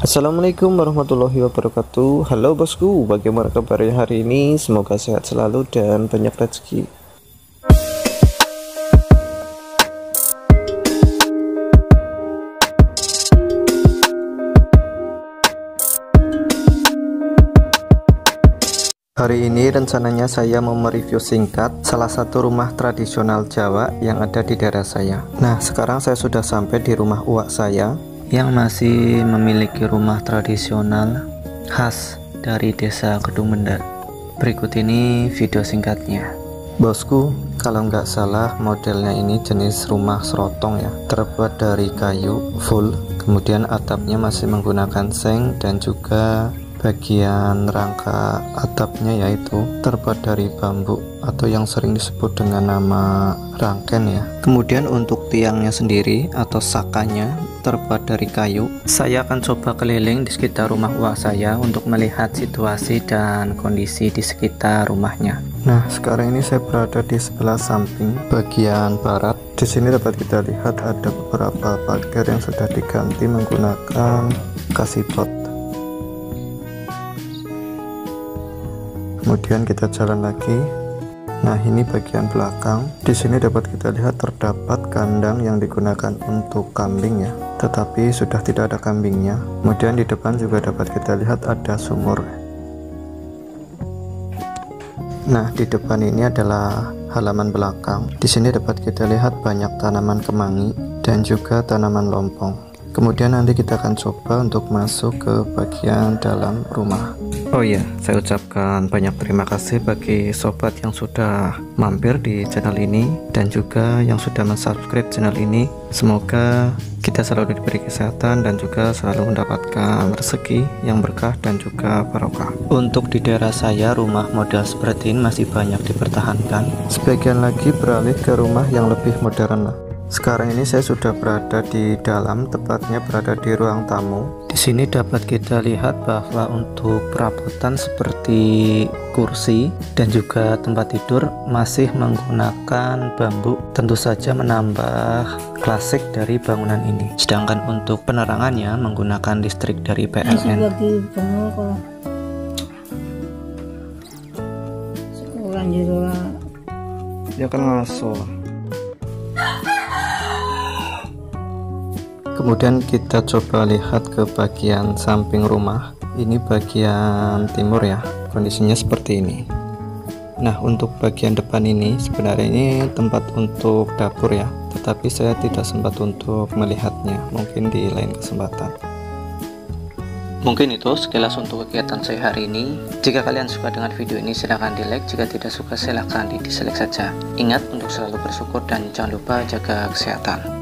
Assalamualaikum warahmatullahi wabarakatuh. Halo bosku, bagaimana kabarnya hari ini? Semoga sehat selalu dan banyak rezeki. Hari ini rencananya saya mau mereview singkat salah satu rumah tradisional Jawa yang ada di daerah saya. Nah, sekarang saya sudah sampai di rumah uak saya yang masih memiliki rumah tradisional khas dari desa Kedung Menda. Berikut ini video singkatnya. Bosku, kalau nggak salah modelnya ini jenis rumah serotong ya, terbuat dari kayu full, kemudian atapnya masih menggunakan seng dan juga bagian rangka atapnya yaitu terbuat dari bambu atau yang sering disebut dengan nama rangken ya. Kemudian untuk tiangnya sendiri atau sakanya terbuat dari kayu. Saya akan coba keliling di sekitar rumah uak saya untuk melihat situasi dan kondisi di sekitar rumahnya. Nah, sekarang ini saya berada di sebelah samping bagian barat. Di sini dapat kita lihat ada beberapa pagar yang sudah diganti menggunakan kasipot. Kemudian kita jalan lagi. Nah, ini bagian belakang. Di sini dapat kita lihat terdapat kandang yang digunakan untuk kambing ya, tetapi sudah tidak ada kambingnya. Kemudian di depan juga dapat kita lihat ada sumur. Nah, di depan ini adalah halaman belakang. Di sini dapat kita lihat banyak tanaman kemangi dan juga tanaman lompong. Kemudian nanti kita akan coba untuk masuk ke bagian dalam rumah. Oh iya, saya ucapkan banyak terima kasih bagi sobat yang sudah mampir di channel ini dan juga yang sudah mensubscribe channel ini. Semoga kita selalu diberi kesehatan dan juga selalu mendapatkan rezeki yang berkah dan juga barokah. Untuk di daerah saya, rumah model seperti ini masih banyak dipertahankan. Sebagian lagi beralih ke rumah yang lebih modern lah. Sekarang ini saya sudah berada di dalam, tepatnya berada di ruang tamu. Di sini dapat kita lihat bahwa untuk perabotan seperti kursi dan juga tempat tidur masih menggunakan bambu. Tentu saja menambah klasik dari bangunan ini. Sedangkan untuk penerangannya menggunakan listrik dari PLN. Ya kan ngaso. Kemudian kita coba lihat ke bagian samping rumah. Ini bagian timur ya, kondisinya seperti ini. Nah, untuk bagian depan ini sebenarnya ini tempat untuk dapur ya, tetapi saya tidak sempat untuk melihatnya, mungkin di lain kesempatan. Mungkin itu sekilas untuk kegiatan saya hari ini. Jika kalian suka dengan video ini silahkan di like, jika tidak suka silahkan di dislike saja. Ingat untuk selalu bersyukur dan jangan lupa jaga kesehatan.